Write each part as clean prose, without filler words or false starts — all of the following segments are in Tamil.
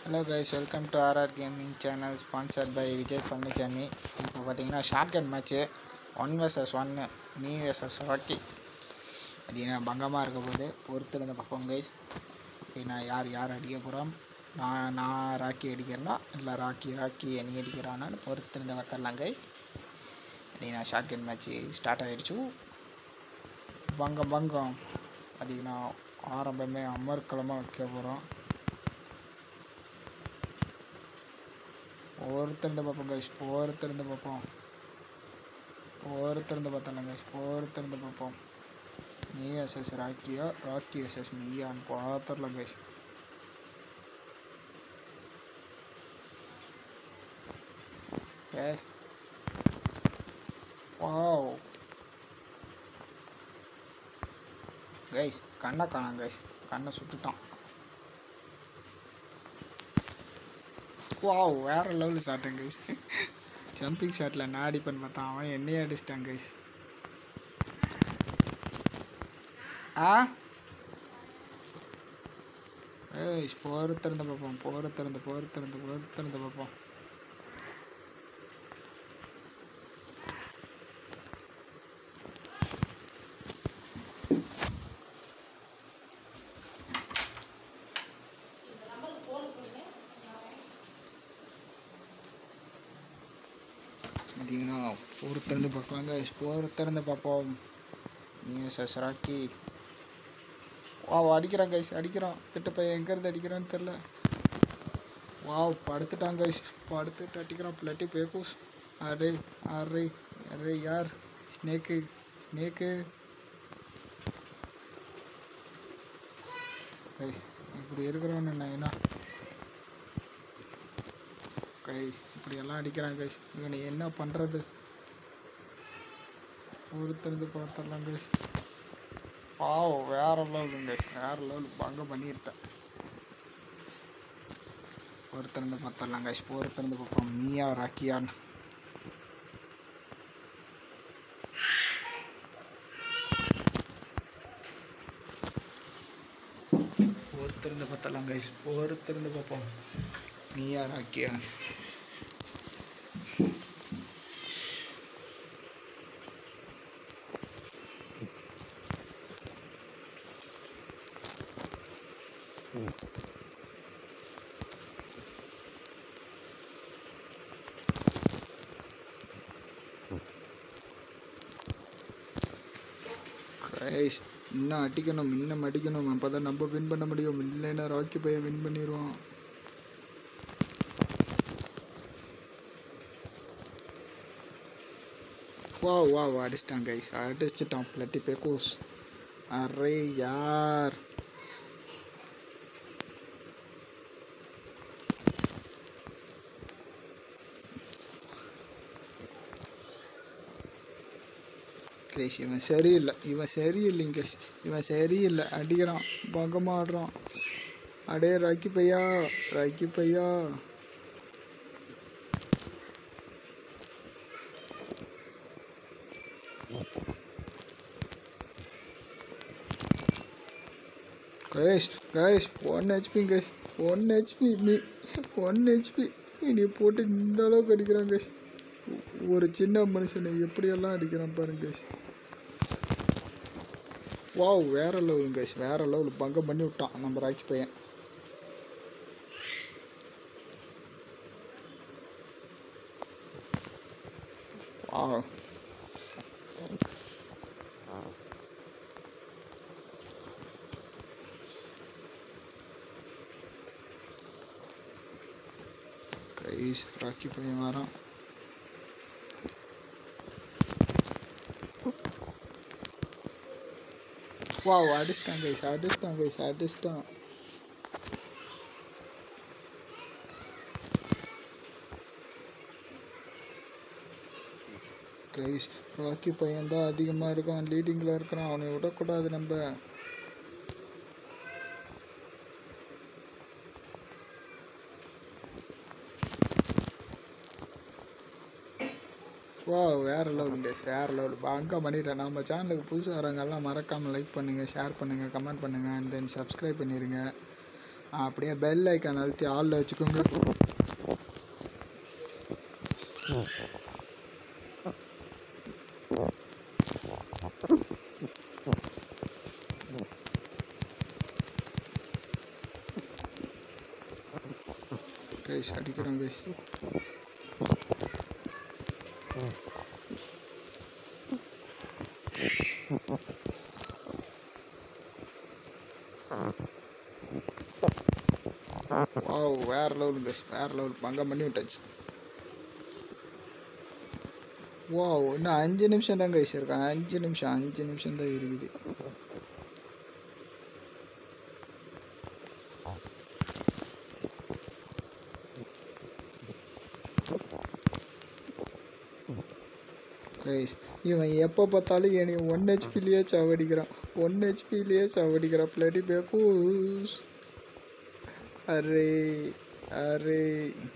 Hello guys, welcome to RRGaming channel sponsored by Vijay Pannichami. இப்போ பார்த்தீங்கன்னா shortcut match 1 vs 1 me vs Rocky. பார்த்தீங்கன்னா பங்கமாக இருக்க போது பொறுத்திருந்த பார்ப்போம் கைஸ். பார்த்தீங்கன்னா யார் அடிக்க போகிறோம், நான் ராக்கி அடிக்கிறேன்னா இல்லை ராக்கி நீ அடிக்கிறான்னு பொறுத்திருந்த பார்த்துடலாம் கைஸ். பார்த்தீங்கன்னா ஷார்ட்கட் மேட்ச்சு ஸ்டார்ட் ஆகிடுச்சு. பங்கம் பார்த்தீங்கன்னா ஆரம்பமே அமர்க்களமாக வைக்க போகிறோம். ஒருத்தருந்து பார்ப்போம் கைஸ், ஒருத்தருந்து பார்த்தலாம் கைஸ், ஒருத்தருந்து பார்ப்போம். மீ எஸ்எஸ் ராக்கியா, ராக்கி எஸ்எஸ் மீயான்னு பார்த்துடலாம் கைஸ். வாவ் கைஸ், கண்ணை காணாம் கைஸ், கண்ணை சுட்டுட்டான். வாவ், வேறு லெவலில் ஷாட்டுங்க கைஸ். ஜம்பிங் ஷாட்டில் நான் அடிப்பேன்னு பார்த்தான், அவன் என்னையே அடிச்சிட்டான் கைஸ். பொறுத்திருந்து பார்ப்போம், பொறுத்திருந்து பார்ப்போம். பார்த்தீங்கன்னா பொறுத்திருந்து பார்க்கலாம் கைஸ், பொறுத்திருந்து பார்ப்போம். எஸ் ராக்கி அடிக்கிறான் கைஸ், அடிக்கிறான். திட்டு பையன் எங்கேருந்து அடிக்கிறான்னு தெரில. படுத்துட்டான் கைஸ், படுத்துட்டு அடிக்கிறான். பிள்ளாட்டி பேக்கூஸ். அரே அரே அரே யார் ஸ்னேக்கு கைஸ், இப்படி இருக்கிறவன்னு நான் என்ன கைஸ், இப்படியெல்லாம் அடிக்கிறான் கைஸ். இவனை என்ன பண்ணுறது? ஒருத்தருந்து பார்த்துடலாம் கைஸ். வேறு லெவலுங்க கைஸ், வேறு லெவலு பங்கம் பண்ணிட்டேன். ஒருத்தருந்து பார்த்துடலாம் கைஸ், ஒருத்தருந்து பார்ப்போம். மீயா ராக்கியான்னு ஒருத்தருந்து பார்த்துடலாம் கைஸ், ஒருத்தருந்து பார்ப்போம். மீயா ராக்கியா கைஸ், இன்னும் அடிக்கணும், அப்போ தான் நம்ம வின் பண்ண முடியும். இல்லைன்னா ராக்கி பையன் வின் பண்ணிடுவான். அடிச்சிட்டான் கைஸ், அடிச்சிட்டான். பிளட்டி பேக்கூஸ். அரே யார் கைஸ், இவன் சரியில்லை. அடிக்கிறான், பங்கமாக ஆடுறான். அடே ராக்கி பையா கைஸ் 1 HP கைஸ், 1 HP நீ போட்டு இந்த அளவுக்கு அடிக்கிறான் கைஸ். ஒரு சின்ன மனுஷனை எப்படியெல்லாம் அடிக்கிறான் பாருங்க கைஸ். வேறு லெவலுங்க கைஸ், வேறு லெவலு பங்கம் பண்ணி விட்டான் நம்ம ராக்கி பையன். கைஸ், ராக்கி பையன் வரான். அடிச்சிட்டான் கைஸ். ராக்கி பையன் தான் அதிகமாக இருக்கான், லீடிங்கில் இருக்கிறான். அவனை விடக்கூடாது நம்ம. வேறு லெவலுங்க கைஸ், வேறு லெவலு பங்கம் பண்ணிட்டேன். நம்ம சேனலுக்கு புதுசாக வரவங்கெல்லாம் மறக்காமல் லைக் பண்ணுங்கள், ஷேர் பண்ணுங்கள், கமெண்ட் பண்ணுங்கள், அண்ட் தென் சப்ஸ்கிரைப் பண்ணிடுங்க. அப்படியே பெல் ஐக்கான் அழுத்தி ஆளில் வச்சுக்கோங்க. கைஸ் அடிக்கிறோம் கைஸ். வாவ் வேறு லெவல் கைஸ், வேறு லெவல். பங்கம் பண்ணி விட்டாச்சு. வாவ் இன்னும் 5 நிமிஷம் தான் கைஸ் இருக்காங்க. 5 நிமிஷம் தான் இருக்குது. கைஸ் இவன் எப்போ பார்த்தாலும் என்னை 1 ஹெச்பிலேயே சாவடிக்கிறான். 1 ஹெச்பிலேயே சாவடிக்கிறான். பிளடி பேக்கூஸ். அரே அரே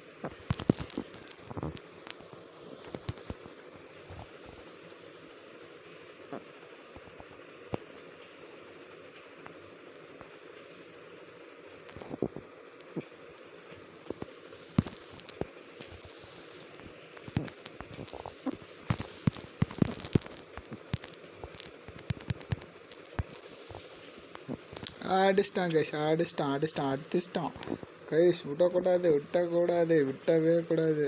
அடிச்சிட்டான் கைஸ், அடிச்சிட்டான் கைஸ். விட்டக்கூடாது, விட்டவே கூடாது.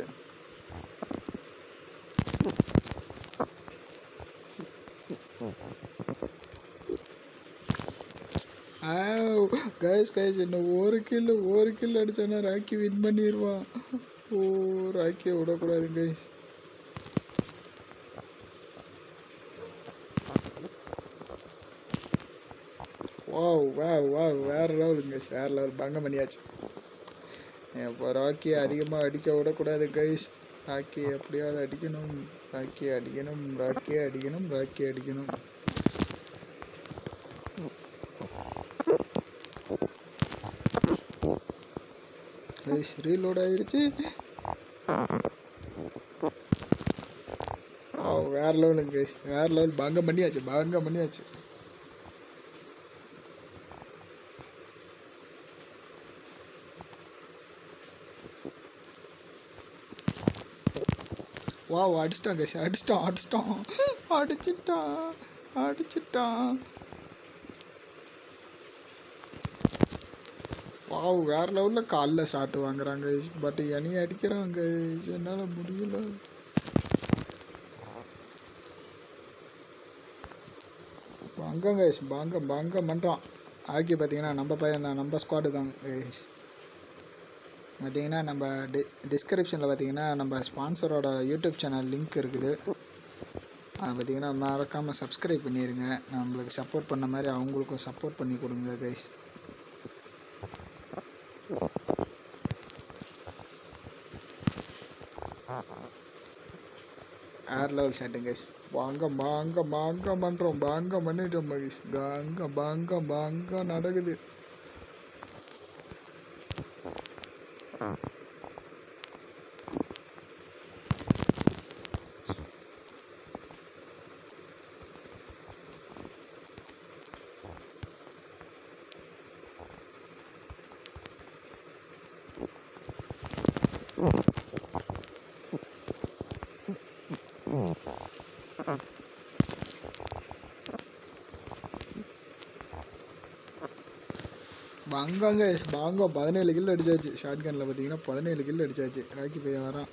கைஸ் இன்னும் ஒரு கில் அடிச்சானா ராக்கி வின் பண்ணிடுவான். ஓ ராக்கியை விடக்கூடாது கைஸ். வாவ் வேறு லெவலுங்க கைஸ், வேறு லெவல். பங்கம் பண்ணியாச்சு. இப்போ ராக்கியை அதிகமாக அடிக்க விடக்கூடாது கைஸ். ராக்கி எப்படியாவது அடிக்கணும். கைஸ் ரீலோட் ஆயிடுச்சு. வேறு லெவலுங்க கைஸ், வேறு லெவல். பங்கம் பண்ணியாச்சு. வாவ் அடிச்சிட்டான் கைஸ், அடிச்சிட்டான். வாவ் வேறு லெவலில் காலில் ஷாட்டு வாங்குறாங்க கைஸ். பட் என்னையும் அடிக்கிறாங்க கைஸ், என்னால் முடியல. பங்கம் கைஸ், பங்கம் பண்ணுறான். ஆக்கி பார்த்தீங்கன்னா நம்ம பையன் தான், நம்ம ஸ்குவாடு தான் கைஸ். பார்த்தீங்கன்னா நம்ம டிஸ்கிரிப்ஷனில் பார்த்தீங்கன்னா நம்ம ஸ்பான்சரோட யூடியூப் சேனல் லிங்க் இருக்குது. அதை பார்த்தீங்கன்னா மறக்காமல் சப்ஸ்கிரைப் பண்ணிடுங்க. நம்மளுக்கு சப்போர்ட் பண்ண மாதிரி அவங்களுக்கும் சப்போர்ட் பண்ணி கொடுங்க கைஸ். வேறு லெவல் ஷாட்டுங்க கைஸ். பங்கம் பண்ணிட்டோம் கைஸ். பங்கம் நடக்குது. பங்கம் கைஸ், 17 கில் அடிச்சாச்சு. ஷார்ட் கனில் பார்த்தீங்கன்னா 17 கில் அடிச்சாச்சு. ராக்கி பையன் வரான்.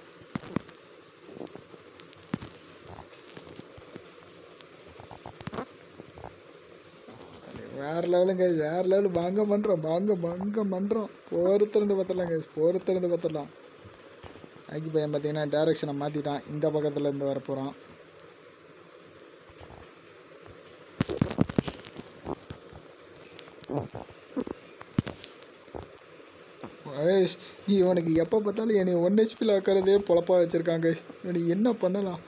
வேறு லெவலுங்க கைஸ், வேறு லெவலு. பங்கம் பண்ணுறோம். பொறுத்திருந்து பார்த்துடலாம். ராக்கி பையன் பார்த்தீங்கன்னா டைரக்ஷனை மாற்றிட்டான். இந்த பக்கத்தில் இருந்து வர போகிறான். இவனுக்கு எப்போ பார்த்தாலும் என்னை 1 ஹெச்பியில் ஆக்கிறதே பொழப்பா வச்சுருக்காங்க கைஸ். இவனுக்கு என்ன பண்ணலாம்?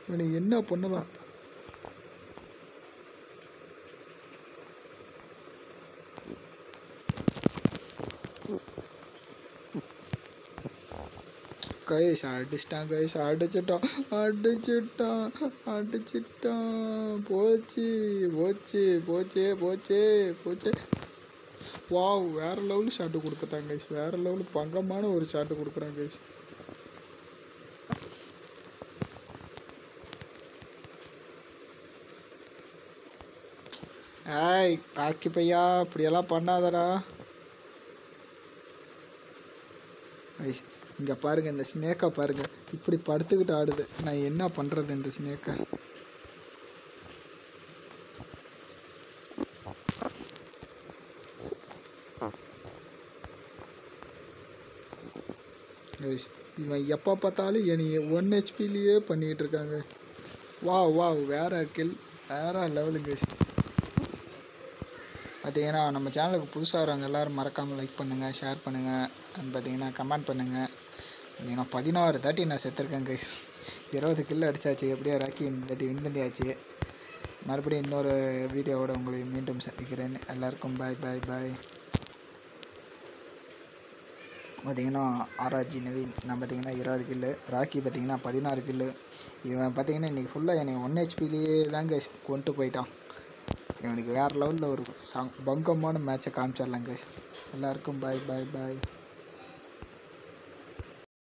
கைஸ் அடிச்சிட்டான். போச்சு. வாவ் வேறு லெவலு ஷாட்டு கொடுத்துட்டாங்க கைஸ். வேறு லெவலு பங்கமான ஒரு ஷாட்டு கொடுக்குறாங்க கைஸ். ஏய் ராக்கி பையா இப்படியெல்லாம் பண்ணாதடா கைஸ். இங்கே பாருங்கள் இந்த ஸ்னேக்கை பாருங்கள் இப்படி படுத்துக்கிட்டு ஆடுது. நான் என்ன பண்ணுறது இந்த ஸ்னேக்கை? இவன் எப்போ பார்த்தாலும் என்னை 1 ஹெச்பிலேயே பண்ணிகிட்டு இருக்காங்க. வா வேறு கில் வேறு லெவலுங்க. பார்த்தீங்கன்னா நம்ம சேனலுக்கு புதுசாக வரவங்க எல்லோரும் மறக்காமல் லைக் பண்ணுங்கள், ஷேர் பண்ணுங்கள், அண்ட் பார்த்தீங்கன்னா கமெண்ட் பண்ணுங்கள். பார்த்தீங்கன்னா 16 தாட்டி நான் செத்துருக்கேன் கைஸ். 20 கில் அடித்தாச்சு. எப்படியா ராக்கி இந்த தாட்டி வின் பண்ணியாச்சு. மறுபடியும் இன்னொரு வீடியோவோட உங்களை மீண்டும் சந்திக்கிறேன். எல்லாருக்கும் பாய் பாய் பாய். பார்த்தீங்கன்னா RRG நவீன் நான் பார்த்தீங்கன்னா 20 கில்லு, ராக்கி பார்த்தீங்கன்னா 16 கில்லு. இவன் பார்த்தீங்கன்னா இன்றைக்கி ஃபுல்லாக என்னை 1 ஹெச்பிலேயே தாங்க கொண்டு போயிட்டான். இவனுக்கு வேறு லெவலில் ஒரு பங்கமான மேட்சை காமிச்சிடலாம் கைஸ். எல்லாருக்கும் பாய் பாய் பாய்.